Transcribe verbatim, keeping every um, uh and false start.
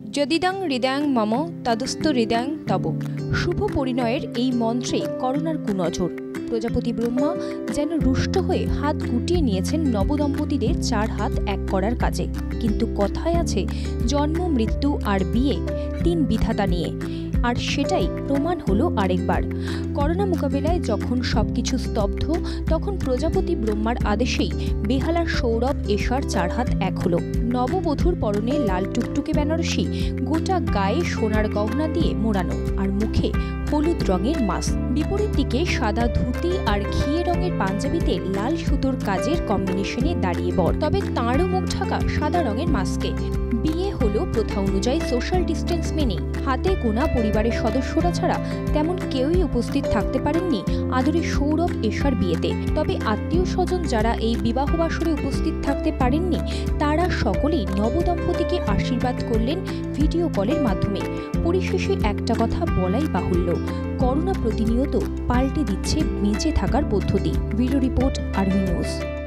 যদিদং হৃদয়ং মম তদস্ত হৃদয়ং তব। শুভ পরিণয়ের এই মন্ত্রে করোনার কুনজর। প্রজাপতি ব্রহ্মা যেন রুষ্ট হয়ে হাত গুটিয়ে নিয়েছেন নবদম্পতিদের চার হাত এক করার কাজে। কিন্তু কথায় আছে জন্ম, মৃত্যু আর বিয়ে তিন বিধাতা নিয়ে, আর সেটাই প্রমাণ হলো আরেকবার। করোনা মোকাবেলায় যখন সবকিছু স্তব্ধ, তখন প্রজাপতি ব্রহ্মার আদেশেই বেহালার সৌরভ এশার চার হাত এক হলো। নববধূর পরনে লাল টুকটুকে বেনারসি, গোটা গায়ে সোনার গহনা দিয়ে মোড়ানো, আর মুখে হলুদ রঙের মাস্ক। বিপরীত দিকে সাদা ধুতি আর ঘিয়ে রঙের পাঞ্জাবিতে লাল সুতোর কাজের কম্বিনেশনে দাঁড়িয়ে বর, তবে তাঁরও মুখ ঢাকা সাদা রঙের মাস্কে। বিয়ে হলো প্রথা অনুযায়ী সোশ্যাল ডিস্টেন্স মেনেই। হাতে গোনা পরিবারের সদস্যরা ছাড়া তেমন কেউই উপস্থিত থাকতে পারেননি আদরে সৌরভ এশার বিয়েতে। তবে আত্মীয় স্বজন যারা এই বিবাহ বাসরে উপস্থিত থাকতে পারেননি, তারা সকলেই নবদম্পতিকে আশীর্বাদ করলেন ভিডিও কলের মাধ্যমে। পরিশেষে একটা কথা বলাই বাহুল্য, করোনা প্রতিনিয়ত পাল্টে দিচ্ছে বেঁচে থাকার পদ্ধতি। Video report, Arohi news.